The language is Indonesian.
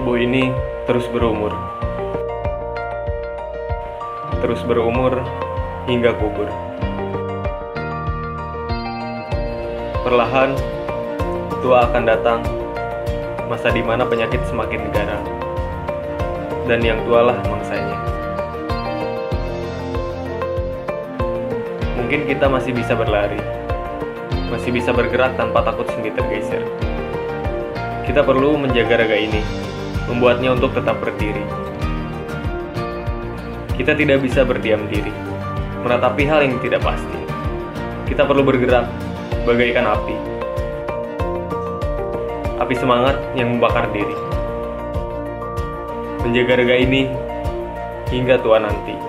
tubuh ini terus berumur hingga kubur. Perlahan, tua akan datang, masa di mana penyakit semakin negara, dan yang tualah mangsanya. Mungkin kita masih bisa berlari, masih bisa bergerak tanpa takut sendi tergeser. Kita perlu menjaga raga ini, membuatnya untuk tetap berdiri. Kita tidak bisa berdiam diri, meratapi hal yang tidak pasti. Kita perlu bergerak, bagaikan api. Api semangat yang membakar diri. Menjaga raga ini hingga tua nanti.